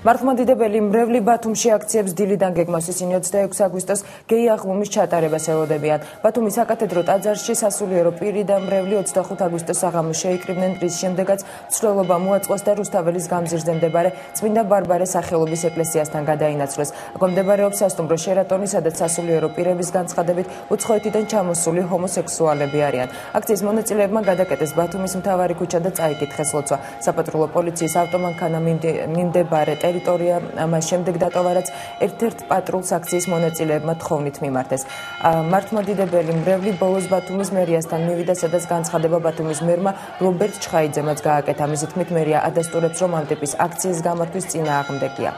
მართლმადიდებელი მრევლი ბათუმში აქციებს დილიდან გეგმავს. ისინი 26 აგვისტოს გეი აღლუმის ჩატარებას ელოდებიან. ბათუმის საკათედრო ტაძარში სასულიერო პირი და მრევლი 25 აგვისტოს საღამოს შეიკრიბნენ, რის შემდეგაც ცვლილობა მოაწყოს და რუსთაველის გამზირზე მდებარე წმინდა ბარბარეს სახელობის ეკლესიასთან გადაინაცვლეს. აქ მდებარეობს სასტუმრო შერატონი, სადაც სასულიერო პირების განცხადებით უცხოეთიდან ჩამოსული ჰომოსექსუალები არიან. აქციის მონაწილეებმა გადაკეტეს ბათუმის მთავარი ქუჩა და წაიკითხეს ლოცვა. საპატრულო პოლიციის ავტომანქანა მიმდებარე ტერიტორია მას შემდეგ დატოვა, რაც ერთ-ერთ პატრულს აქციის მონაწილეებმა თხოვნით მიმართეს. მართლმადიდებელი მრევლი ბოლოს ბათუმის მერიასთან მივიდა, სადაც განცხადება ბათუმის მერმა რობერტ ჩხაიძემაც გააკეთა. მისი თქმით, მერია ადასტურებს, რომ ამ ტიპის აქციის გამართვის წინააღმდეგია.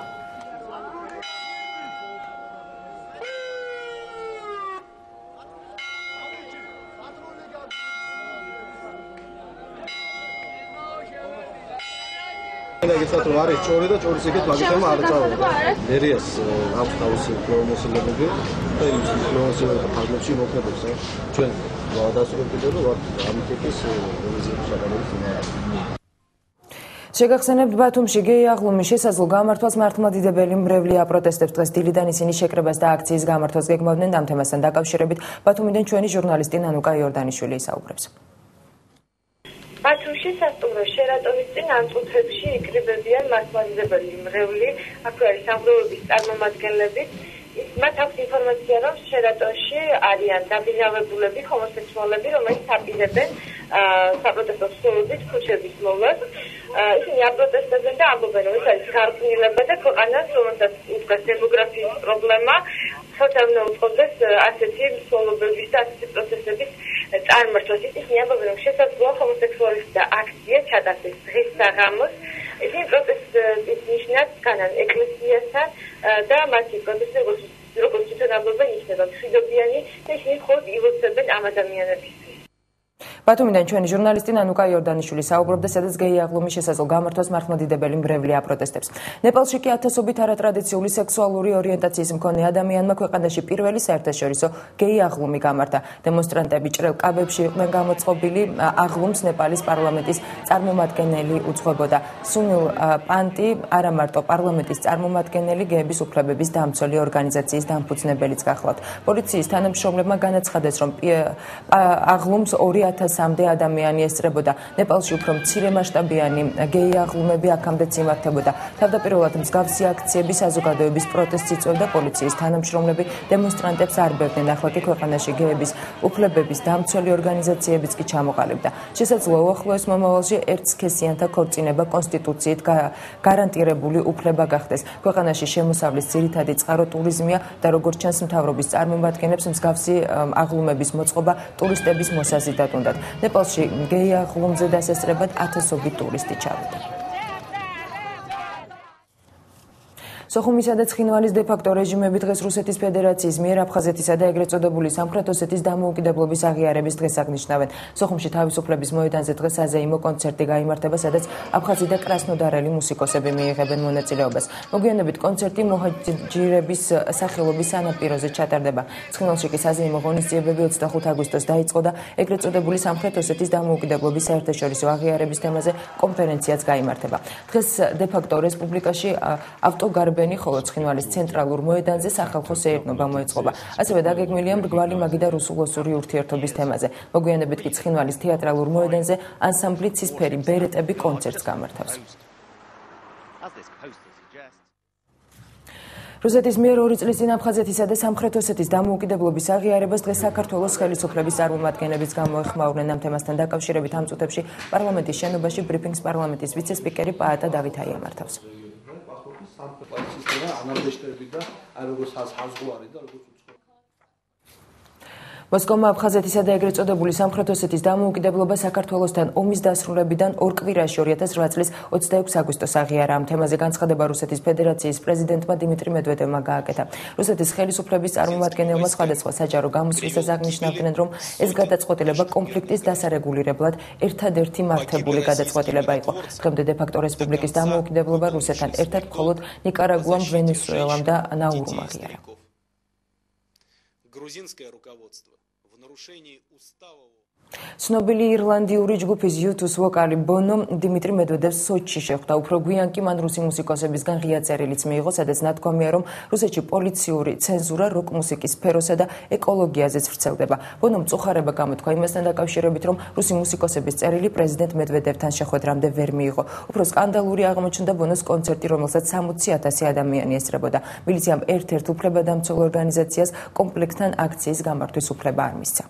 ეგეცად რომ არის ჭორი და ჭორის იგეთ მაგითმა არ წავიდა. მერიას აქვს თავისი პრომოსილებები და ის პრომოსილებები ფარგლებში მოქმედებს. ჩვენ გადასწრებდით რომ ამ ტიპის რეზიდენტის შეგანების შეგახსენებთ, ბათუმში გეი აღლუმის შესაძლო გამართვას მართლმადიდებელი მრევლი აპროტესტებს. დღეს დილიდან ისინი შეკრებას და აქციის გამართვას გეგმავდნენ. ამ თემასთან დაკავშირებით ბათუმიდან ჩვენი ჟურნალისტი ნანუკა იორდანიშვილი ისაუბრებს. ბათუმში სასტუმრო შერატონის წინ ამ წუთებში იკრიბებიან მართლმადიდებელი მრევლი, აქვე არის სამგროვების წარმომადგენლები. მათ აქვს ინფორმაცია, რომ შერატონში არიან დაბინავებულები, ჰომოსექსუალები, რომლებიც აპირებენ საპროტესტო სულობით ქუჩების მოვლას. ისინი აპროტესტებენ და ამბობენ, რომ ეს არის გარყვნილება და ქვეყანას, რომელსაც უდგას დემოგრაფიის პრობლემა, თორსა უნდა უწყობდეს ასეთი მსვლელობების და ასეთი პროცესების წარმართვას. ისინი ამბობენ, რომ შესაძლოა ჰომოსექსუალისტთა აქცია ჩატარდეს დღეს საღამოს. ისინი პროტესტის ნიშნად განან ეკლესიასთან და მათი პროტესტი, როგორც თვითონ ამბობენ, იქნება მშვიდობიანი და ისინი მხოლოდ ილოცებენ ამ ადამიანებისთვის. ბათუმიდან ჩვენი ჟურნალისტი ნანუკა იორდანიშვილი საუბრობდა, სადაც გეი აღლუმის შესაძლო გამართვას მართლმადიდებელი მრევლი აპროტესტებს. ნეპალში კი ათასობით არატრადიციული სექსუალური ორიენტაციის მქონე ადამიანმა ქვეყანაში პირველი საერთაშორისო გეი აღლუმი გამართა. დემონსტრანტები ჭრელ კაბებში იყვნენ გამოწყობილი. აღლუმს ნეპალის პარლამენტის წარმომადგენელი უძღვებოდა. სუნილ პანტი არა მარტო პარლამენტის წარმომადგენელი, გეების უფლებების დამცველი ორგანიზაციის დამფუძნებელიც გახლავთ. პოლიციის თანამშრომლებმა განაცხადეს, რომ აღლუმს 2000-მდე ადამიანი ესწრებოდა. ნეპალში უფრო მცირე მასშტაბიანი გეი აღლუმები აქამდეც იმართებოდა. თავდაპირველად მსგავსი აქციები საზოგადოების პროტესტს იწვევდა. პოლიციის თანამშრომლები დემონსტრანტებს არბევდნენ. ახლა კი ქვეყანაში გეების უფლებების დამცველი ორგანიზაციებიც კი ჩამოყალიბდა. შესაძლოა უახლოეს მომავალში ერთსქესიანთა ქორწინება კონსტიტუციით გარანტირებული უფლება გახდეს. ქვეყანაში შემოსავლის ძირითადი წყარო ტურიზმია და როგორც ჩანს, მთავრობის წარმომადგენლებს მსგავსი აღლუმების მოწყობა ტურისტების მოსაზიდად უნდათ. ნეპალში გეი აღლუმზე დასესწრებად ათასობით ტურისტი ჩავიდა. სოხუმისა და ცხინვალის დე-ფაქტო რეჟიმები დღეს რუსეთის ფედერაციის მიერ აფხაზეთისა და ეგრეთ წოდებული სამხრეთ ოსეთის დამოუკიდებლობის აღიარების დღეს აღნიშნავენ. სოხუმში თავისუფლების მოედანზე დღეს საზეიმო კონცერტი გაიმართება, სადაც აფხაზი და კრასნოდარელი მუსიკოსები მიიღებენ მონაწილეობას. მოგვიანებით კონცერტი მოჰაჯირების სახელობის სანაპიროზე ჩატარდება. ცხინვალში კი საზეიმო ღონისძიებები 25 აგვისტოს დაიწყო და ეგრეთ წოდებული სამხრეთ ოსეთის დამოუკიდებლობის საერთაშორისო აღიარების თემაზე კონფერენციაც გაიმართება. დღეს დე-ფაქტო რესპუბლიკაში ავტოგარბ ხოლო ცხინვალის ცენტრალურ მოედანზე სახალხო სეირნობა მოეწყობა. ასევე დაგეგმილია მრგვალი მაგი და რუსულ-ოსური ურთიერთობის თემაზე. მოგვიანებით კი ცხინვალის თეატრალურ მოედანზე ანსამბლი ცისფერი ბერეტები კონცერტს გამართავს. რუსეთის მიერ 2 წლის წინ აფხაზეთისა და სამხრეთ ოსეთის დამოუკიდებლობის აღიარებას დღეს საქართველოს ხელისუფლების წარმომადგენლებიც გამოეხმაურნენ. ამ თემასთან დაკავშირებით ამ წუთებში პარლამენტის შენობაში ბრიფინგს პარლამენტის ვიცე-სპიკერი პაატა დავითაია მართავს. მოსკოვმა აფხაზეთისა და ეგრეთ წოდებული სამხრეთ ოსეთის დამოუკიდებლობა საქართველოსთან ომის დასრულებიდან 2 კვირაში 2008 წლის 26 აგვისტოს აღიარა. ამ თემაზე განცხადება რუსეთის ფედერაციის პრეზიდენტმა დიმიტრი მედვედევმა გააკეთა. რუსეთის ხელისუფლების წარმომადგენელმა სხვადასხვა საჯარო გამოსვლისას აღნიშნავდნენ, რომ ეს გადაწყვეტილება კონფლიქტის დასარეგულირებლად ერთადერთი მართებული გადაწყვეტილება იყო. დღემდე დე-ფაქტო რესპუბლიკის დამოუკიდებლობა რუსეთთან ერთად მხოლოდ ნიკარაგუამ, ვენესუელამ და ნაურუმ აღიარა. ცნობილი ირლანდიური ჯგუფის U2-ს ვოკალი ბონო დიმიტრი მედვედევს სოჩში შეხვდა. უფრო გვიან კი მან რუსი მუსიკოსებისგან ღია წერილიც მიიღო, სადაც ნათქვამია, რომ რუსეთში პოლიციური ცენზურა როკ მუსიკის სფეროსა და ეკოლოგიაზეც ვრცელდება. ბონომ მწუხარება გამოთქვა იმასთან დაკავშირებით, რომ რუსი მუსიკოსების წერილი პრეზიდენტ მედვედევთან შეხვედრამდე ვერ მიიღო. უფრო სკანდალური აღმოჩნდა ბონოს კონცერტი, რომელსაც 60,000 ადამიანი ესწრებოდა. მილიციამ ერთ-ერთ უფლებადამცველ ორგანიზაციას კომპლექსთან აქციის გამართვის უფლება არ მისცა.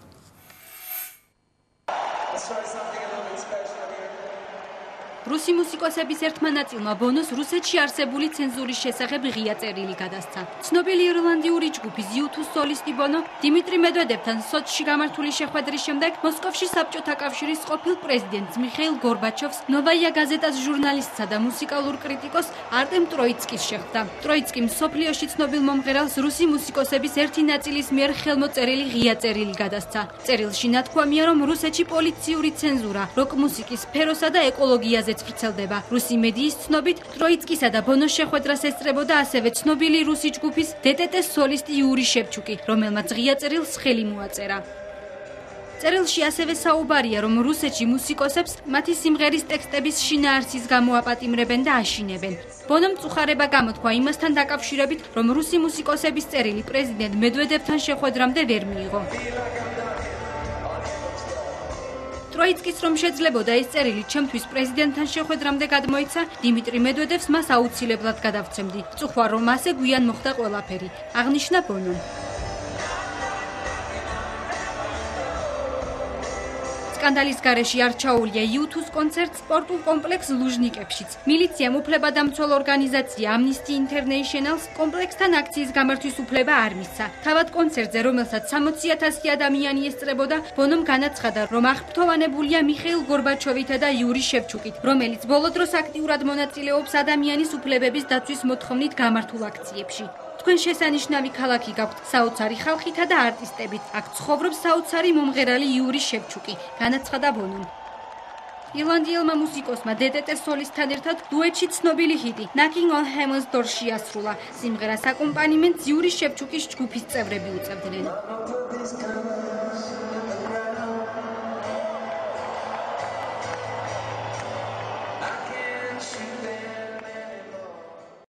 რუსი მუსიკოსების ერთმა ნაწილმა ბონოს რუსეთში არსებული ცენზურის შესახებ ღია წერილი გადასცა. ცნობილი ირლანდიური ჯგუფის U2 სოლისტი ბონო დიმიტრი მედვედევთან სოჩში გამართული შეხვედრის შემდეგ მოსკოვში საბჭოთა კავშირის ყოფილ პრეზიდენტს მიხეილ გორბაჩოვს, ნოვაია გაზეტას ჟურნალისტსა და მუსიკალურ კრიტიკოს არტემ ტროიცკის შეხვდა. ტროიცკიმ მსოფლიოში ცნობილ მომღერალს რუსი მუსიკოსების ერთი ნაწილის მიერ ხელმოწერილი ღია წერილი გადასცა. წერილში ნათქვამია, რომ რუსეთში პოლიციური ცენზურა როკ მუსიკის სფეროსა და ეკოლოგიაზე ვრცელდება. რუსი მედიის ცნობით, ტროიცკისა და ბონოს შეხვედრას ესწრებოდა ასევე ცნობილი რუსი ჯგუფის DDT-ს სოლისტი იური შევჩუკი, რომელმაც ღია წერილს ხელი მოაწერა. წერილში ასევე საუბარია, რომ რუსეთში მუსიკოსებს მათი სიმღერის ტექსტების შინაარსის გამო აპატიმრებენ და აშინებენ. ბონომ მწუხარება გამოთქვა იმასთან დაკავშირებით, რომ რუსი მუსიკოსების წერილი პრეზიდენტ მედვედევთან შეხვედრამდე ვერ მიიღო. ტროიცკის რომ შეძლებოდა ეს წერილი ჩემთვის პრეზიდენტთან შეხვედრამდე გადმოიცა, დიმიტრი მედვედევს მას აუცილებლად გადავცემდი. წუხვა რომ ასე გვიან მოხდა ყველაფერი, აღნიშნა ბონომ. სკანდალის გარეშე არ ჩაუვლია U2-ს კონცერტს სპორტულ კომპლექს ლუჟნიკებშიც. მილიციამ უფლებადამცველ ორგანიზაცია Amnesty International-ს კომპლექსთან აქციის გამართვის უფლება არ მისცა. თავად კონცერტზე, რომელსაც 60,000 ადამიანი ესწრებოდა, ბონომ განაცხადა, რომ აღფრთოვანებულია მიხეილ გორბაჩოვითა და იური შევჩუკით, რომელიც ბოლო დროს აქტიურად მონაწილეობს ადამიანის უფლებების დაცვის მოთხოვნით გამართულ აქციებში. თქვენ შესანიშნავი ქალაქი გაქვთ, საოცარი ხალხითა და არტისტებით. აქ ცხოვრობს საოცარი მომღერალი იური შევჩუკი, განაცხადა ბონომ. ირლანდიელმა მუსიკოსმა DDT-ს სოლისტთან ერთად დუეტში ცნობილი ჰიტი Knocking on Heaven's Door შეასრულა. სიმღერას აკომპანიმენტს იური შევჩუკის ჯგუფის წევრები უწევდნენ.